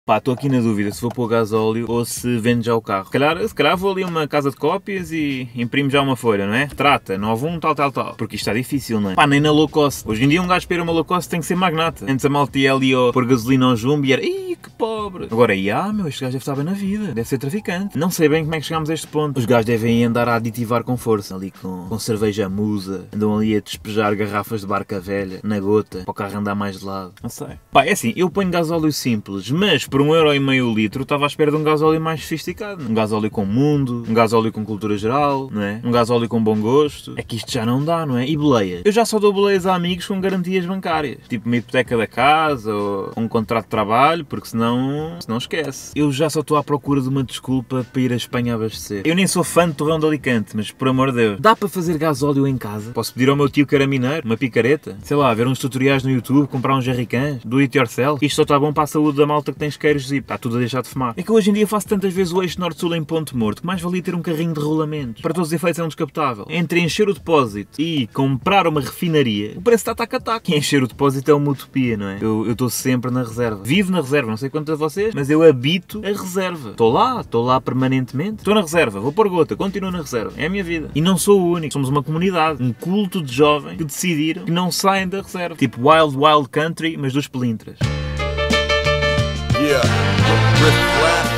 Pá, estou aqui na dúvida se vou pôr gasóleo ou se vendo já o carro. Se calhar vou ali a uma casa de cópias e imprimo já uma folha, não é? Trata, 91, tal. Porque isto está difícil, não é? Pá, nem na low cost. Hoje em dia um gajo para ir a uma low cost tem que ser magnata. Antes a malta ia ali pôr gasolina ao jumbo e era, ih, que pobre. Agora, meu, este gajo deve estar bem na vida. Deve ser traficante. Não sei bem como é que chegámos a este ponto. Os gajos devem andar a aditivar com força. Ali com cerveja musa. Andam ali a despejar garrafas de barca velha na gota para o carro andar mais de lado. Não sei. Pá, é assim, eu ponho gasóleo simples, mas por 1,5€ o litro estava à espera de um gasóleo mais sofisticado. Um gasóleo com mundo, um gasóleo com cultura geral, não é? Um gasóleo com bom gosto. É que isto já não dá, não é? E boleias? Eu já só dou boleias a amigos com garantias bancárias. Tipo uma hipoteca da casa ou um contrato de trabalho, porque senão esquece. Eu já só estou à procura de uma desculpa para ir a Espanha abastecer. Eu nem sou fã de torrão de Alicante, mas por amor de Deus, dá para fazer gasóleo em casa? Posso pedir ao meu tio que era mineiro, uma picareta? Sei lá, ver uns tutoriais no YouTube, comprar uns jerrycans, do it yourself? Isto só está bom para a saúde da malta que tem isqueiros e está tudo a deixar de fumar. É que hoje em dia faço tantas vezes o eixo norte-sul em ponto morto que mais valia ter um carrinho de rolamentos. Para todos os efeitos é um descapotável. Entre encher o depósito e comprar uma refinaria, o preço está tac-a-tac. Encher o depósito é uma utopia, não é? Eu estou sempre na reserva. Vivo na reserva, não sei quanto a vocês, mas eu habito a reserva. Estou lá permanentemente. Estou na reserva, vou pôr gota, continuo na reserva. É a minha vida. E não sou o único. Somos uma comunidade, um culto de jovens que decidiram que não saem da reserva. Tipo Wild Country, mas dos pelintras. Yeah, Riff Raff.